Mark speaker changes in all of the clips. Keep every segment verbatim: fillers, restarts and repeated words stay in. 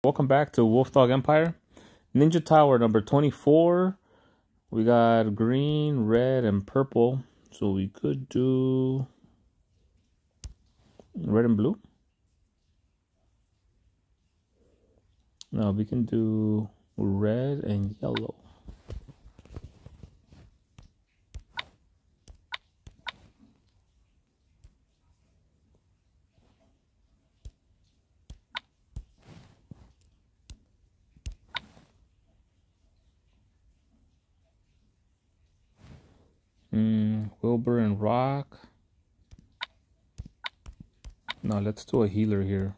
Speaker 1: Welcome back to Wolf Dog Empire. Ninja Tower number twenty-four. We got green, red, and purple. So we could do red and blue. No, we can do red and yellow. Mm, Wilbur and Rock. No, let's do a healer here.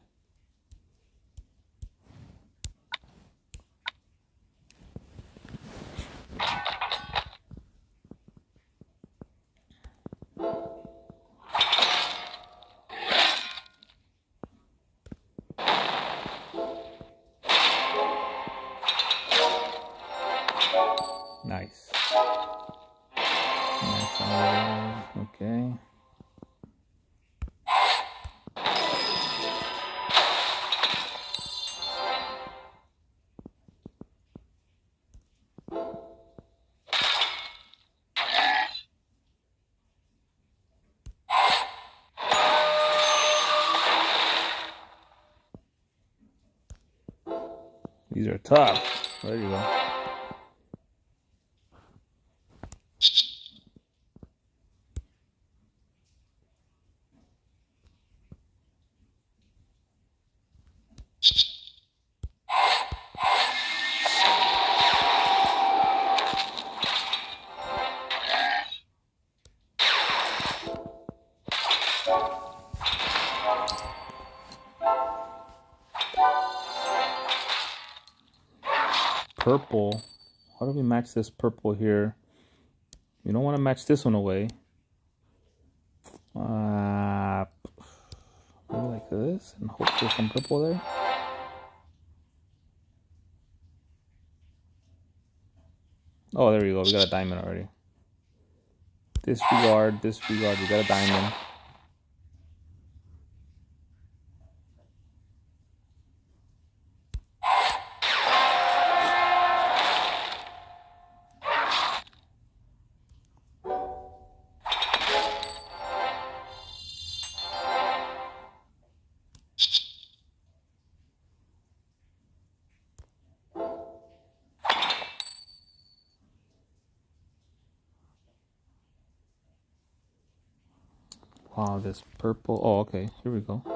Speaker 1: Nice. Nice. Okay. These are tough. There you go. Purple. How do we match this purple here? You don't want to match this one away. Uh, maybe like this and hope there's some purple there. Oh, there we go. We got a diamond already. Disregard, disregard. We got a diamond. Wow, this purple. Oh, okay. Here we go.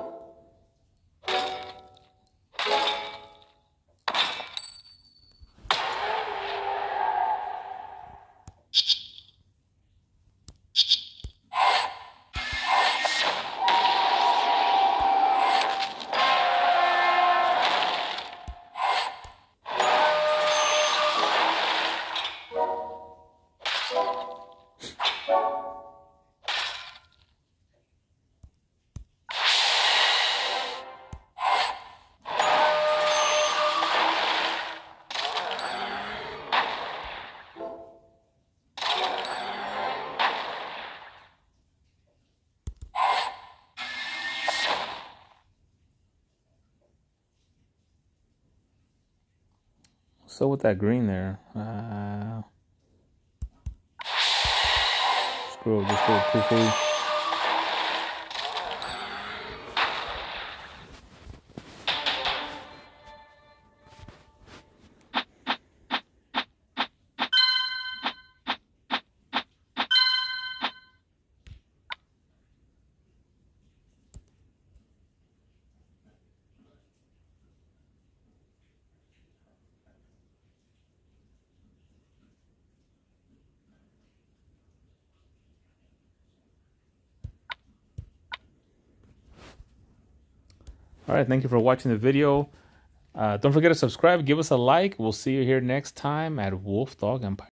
Speaker 1: So with that green there, uh, screw, just go too free. All right, thank you for watching the video. Uh, don't forget to subscribe, give us a like. We'll see you here next time at Wolf Dog Empire.